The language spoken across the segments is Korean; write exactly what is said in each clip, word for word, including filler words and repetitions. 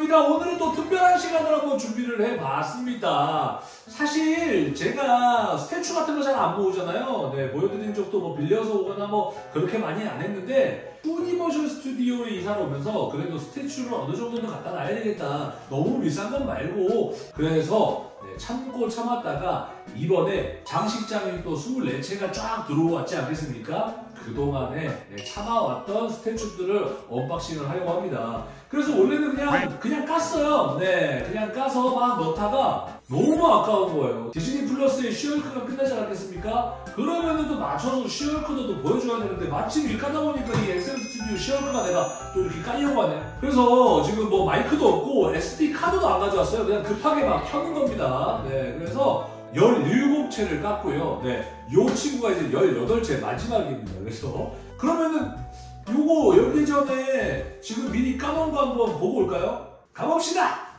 그렇습니까? 오늘은 또 특별한 시간을 한번 준비를 해봤습니다. 사실 제가 스태츄 같은 거 잘 안 모으잖아요. 네, 보여드린 적도 뭐 빌려서 오거나 뭐 그렇게 많이 안 했는데 푸니모션 스튜디오에 이사를 오면서 그래도 스태츄를 어느 정도는 갖다 놔야 되겠다. 너무 비싼 건 말고. 그래서 네, 참고 참았다가 이번에 장식장이 또 이십사 채가 쫙 들어왔지 않겠습니까? 그동안에 네, 참아왔던 스태츄들을 언박싱을 하려고 합니다. 그래서 원래는 그냥 그냥 깠어요. 네, 그냥 까서 막 넣다가 너무 아까운 거예요. 디즈니 플러스의 쉬얼크가 끝나지 않았겠습니까? 그러면은 또 맞춰서 쉬얼크도 또 보여줘야 되는데 마침 이 까다 보니까 이 엑스엠 스튜디오 쉬얼크가 내가 또 이렇게 까려고 하네. 그래서 지금 뭐 마이크도 없고 에스디 카드도 안 가져왔어요. 그냥 급하게 막 켜는 겁니다. 네, 그래서 열일곱 채를 깠고요. 네, 요 친구가 이제 열여덟 채 마지막입니다. 그래서 그러면은 요거 열기 전에 지금 미리 까놓은 거 한번 보고 올까요? 가봅시다!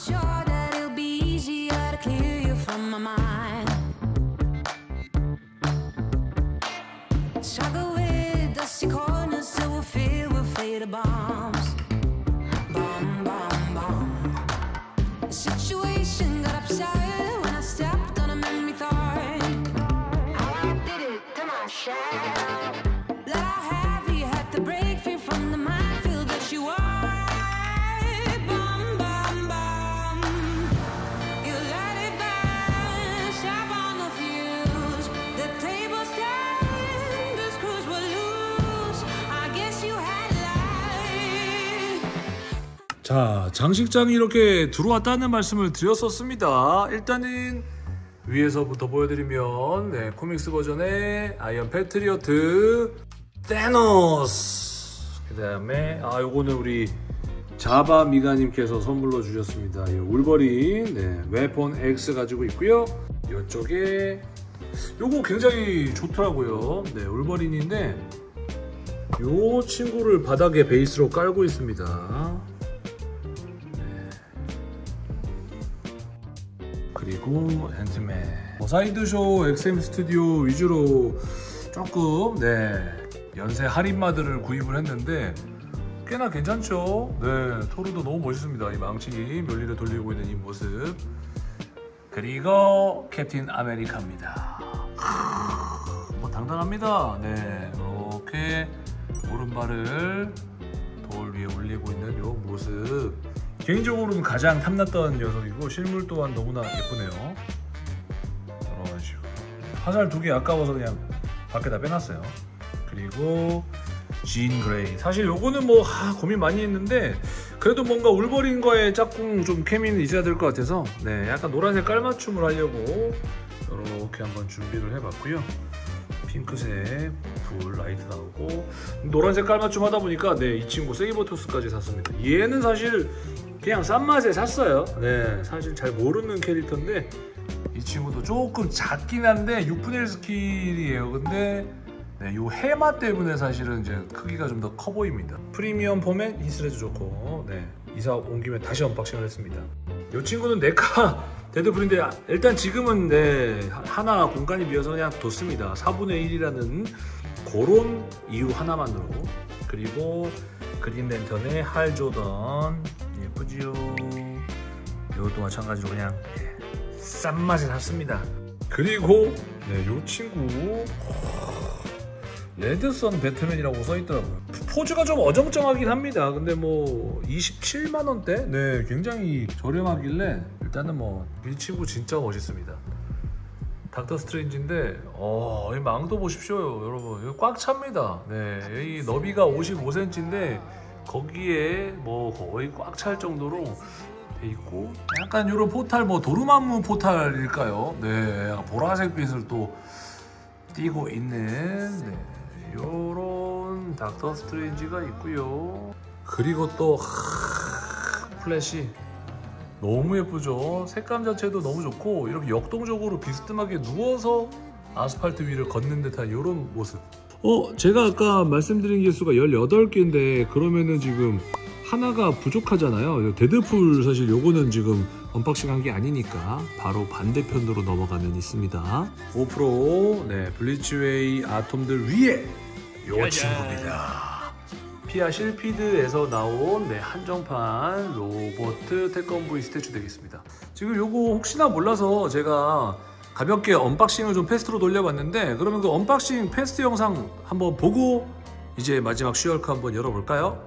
자, 장식장이 이렇게 들어왔다는 말씀을 드렸었습니다. 일단은 위에서부터 보여드리면 네, 코믹스 버전의 아이언 패트리어트 테노스, 그 다음에 아 요거는 우리 자바 미가님께서 선물로 주셨습니다. 이 울버린 네, 웨폰 X 가지고 있고요. 이쪽에 요거 굉장히 좋더라고요. 네, 울버린인데 요 친구를 바닥에 베이스로 깔고 있습니다. 그리고 앤트맨 뭐 사이드쇼 엑스엠 스튜디오 위주로 조금 네 연쇄 할인마들을 구입을 했는데 꽤나 괜찮죠. 네, 토르도 너무 멋있습니다. 이 망치 멸리를 돌리고 있는 이 모습. 그리고 캡틴 아메리카입니다. 뭐 당당합니다. 네, 이렇게 오른발을 돌 위에 올리고 있는 이 모습. 개인적으로는 가장 탐났던 녀석이고 실물 또한 너무나 예쁘네요. 이런 식으로 화살 두 개 아까워서 그냥 밖에다 빼놨어요. 그리고 진 그레이. 사실 요거는 뭐 하, 고민 많이 했는데 그래도 뭔가 울버린과의 짝꿍 좀 케미는 있어야 될 것 같아서 네, 약간 노란색 깔맞춤을 하려고 이렇게 한번 준비를 해봤고요. 핑크색 불 라이트 나오고 노란색 깔맞춤 하다 보니까 네, 이 친구 세이버토스까지 샀습니다. 얘는 사실 그냥 싼 맛에 샀어요. 네, 사실 잘 모르는 캐릭터인데 이 친구도 조금 작긴 한데 육분의 일 스킬이에요. 근데 네, 요 해마 때문에 사실은 이제 크기가 좀 더 커 보입니다. 프리미엄 포맷 이스레도 좋고 네, 이사 온 김에 다시 언박싱을 했습니다. 이 친구는 네카 데드풀인데 일단 지금은 네, 하나 공간이 비어서 그냥 뒀습니다. 사분의 일이라는 그런 이유 하나만으로. 그리고 그린랜턴의 할 조던 예쁘지요. 이것도 마찬가지로 그냥 싼 맛에 샀습니다. 그리고 네, 요 친구 레드선 배트맨이라고 써있더라고요. 포즈가 좀 어정쩡하긴 합니다. 근데 뭐 이십칠만 원대? 네, 굉장히 저렴하길래 일단은 뭐 이 친구 진짜 멋있습니다. 닥터 스트레인지인데 어, 이 망도 보십시오 여러분. 이거 꽉 찹니다. 네, 이 너비가 오십오 센티미터인데 거기에 뭐 거의 꽉 찰 정도로 돼 있고 약간 이런 포탈 뭐 도르마무 포탈일까요? 네, 보라색 빛을 또 띄고 있는 네, 요런 닥터 스트레인지가 있고요. 그리고 또 하, 플래시 너무 예쁘죠? 색감 자체도 너무 좋고 이렇게 역동적으로 비스듬하게 누워서 아스팔트 위를 걷는 듯한 이런 모습. 어, 제가 아까 말씀드린 개수가 열여덟 개인데 그러면은 지금 하나가 부족하잖아요. 데드풀 사실 요거는 지금 언박싱 한 게 아니니까 바로 반대편으로 넘어가면 있습니다. 오 프로 네, 블리츠웨이 아톰들 위에 요 친구입니다. 올림피아 실피드에서 나온 네, 한정판 로버트 태권브이 스태츄 되겠습니다. 지금 요거 혹시나 몰라서 제가 가볍게 언박싱을 좀 패스트로 돌려봤는데, 그러면 그 언박싱 패스트 영상 한번 보고 이제 마지막 쉬헐크 한번 열어볼까요?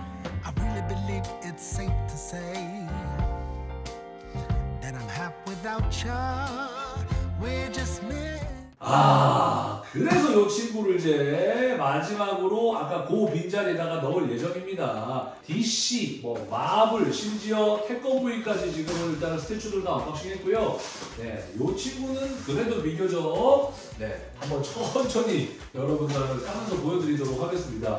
아, 그래서 이 친구를 이제 마지막으로 아까 그 빈자리에다가 넣을 예정입니다. 디씨, 뭐 마블, 심지어 태권브이까지 지금 일단 스태츄들 다 언박싱 했고요. 네, 이 친구는 그래도 비교적 네, 한번 천천히 여러분들을 까면서 보여드리도록 하겠습니다.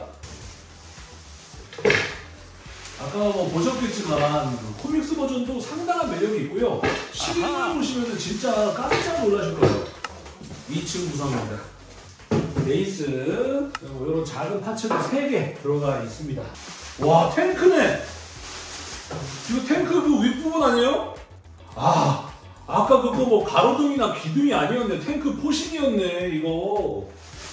아까 뭐 보셨겠지만 코믹스 버전도 상당한 매력이 있고요. 실물을 보시면 진짜 깜짝 놀라실 거예요. 이 층 구성입니다. 베이스, 그리고 이런 작은 파츠도 세 개 들어가 있습니다. 와, 탱크네! 이거 탱크 그 윗부분 아니에요? 아, 아까 그거 뭐 가로등이나 기둥이 아니었네. 탱크 포신이었네, 이거.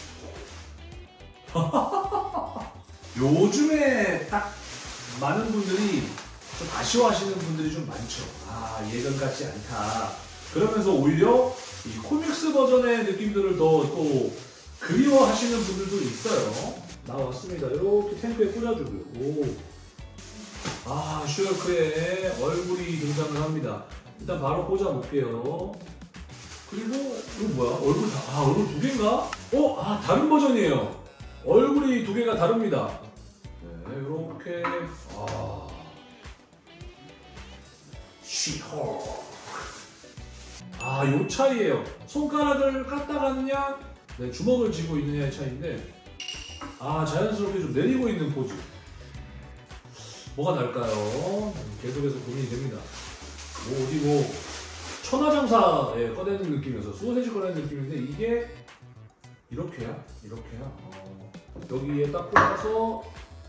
요즘에 딱 많은 분들이 좀 아쉬워하시는 분들이 좀 많죠. 아, 예전 같지 않다. 그러면서 오히려 이 코믹스 버전의 느낌들을 더 또 그리워하시는 분들도 있어요. 나왔습니다. 이렇게 탱크에 꽂아주고요. 오. 아, 쉬헐크의 얼굴이 등장을 합니다. 일단 바로 꽂아볼게요. 그리고 이거 뭐야? 얼굴 다, 아, 얼굴 두 개인가? 어? 아, 다른 버전이에요. 얼굴이 두 개가 다릅니다. 네, 이렇게 아, 쉬헐크. 아, 요 차이예요. 손가락을 깠다 가느냐, 네, 주먹을 쥐고 있느냐의 차이인데, 아, 자연스럽게 좀 내리고 있는 포즈. 뭐가 날까요? 계속해서 고민이 됩니다. 뭐 어디 뭐 천하장사에 꺼내는 느낌이어서 소세지 꺼내는 느낌인데, 이게 이렇게야? 이렇게야? 어, 여기에 딱 꽂아서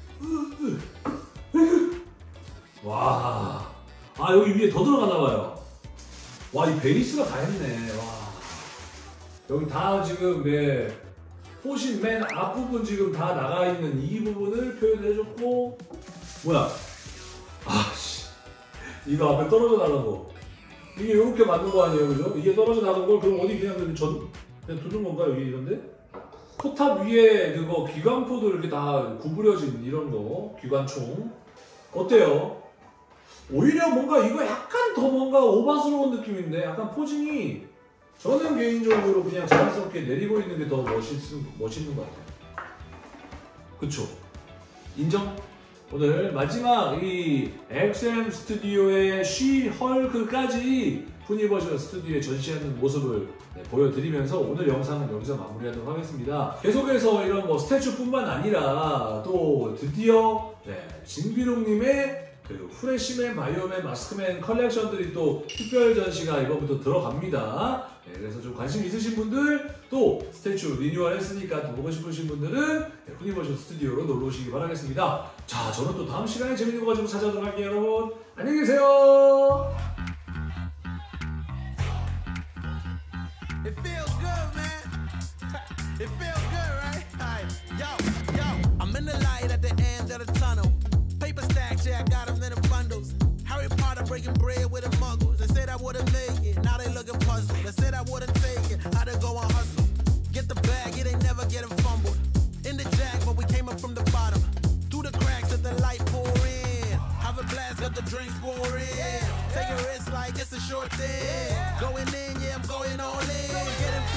와, 아, 여기 위에 더 들어가나봐요. 와, 이 베이스가 다 했네. 와. 여기 다 지금 네, 포신 맨 앞부분 지금 다 나가 있는 이 부분을 표현해줬고, 뭐야? 아씨, 이거 앞에 떨어져 나간 거. 이게 이렇게 맞는 거 아니에요, 그죠? 이게 떨어져 나간 걸 그럼 어디 그냥 전 그냥 두는 건가 여기 이런데? 포탑 위에 그거 기관포도 이렇게 다 구부려진 이런 거, 기관총. 어때요? 오히려 뭔가 이거 약간 더 뭔가 오바스러운 느낌인데, 약간 포징이 저는 개인적으로 그냥 자연스럽게 내리고 있는 게 더 멋있는, 멋있는 것 같아요. 그쵸? 인정? 오늘 마지막 이 엑스엠 스튜디오의 쉬헐크까지 푸니버셜 스튜디오에 전시하는 모습을 네, 보여드리면서 오늘 영상은 여기서 마무리하도록 하겠습니다. 계속해서 이런 뭐 스태츄뿐만 아니라 또 드디어 네, 진비롱님의 그 후레쉬맨, 바이오맨, 마스크맨 컬렉션들이 또 특별 전시가 이번부터 들어갑니다. 네, 그래서 좀 관심 있으신 분들, 또 스태츄 리뉴얼 했으니까 또 보고 싶으신 분들은 네, 후니버셜 스튜디오로 놀러 오시기 바라겠습니다. 자, 저는 또 다음 시간에 재밌는 거 가지고 찾아오도록 할게요, 여러분. 안녕히 계세요. It feels good, man. It feels good, right? Right. Yo, yo, I'm in the light at the end of the tunnel. Paper stacks, yeah, I got them in the bundles. Harry Potter breaking bread with the muggles. They said I wouldn't make it, now they looking puzzled. They said I wouldn't take it, how to go and hustle. Get the bag, it ain't never getting fumbled. In the jack, but we came up from the bottom. Through the cracks, let the light pour in. Have a blast, let the drinks pour in. Take a risk like it's a short thing. Going in, yeah, I'm going all in. Getting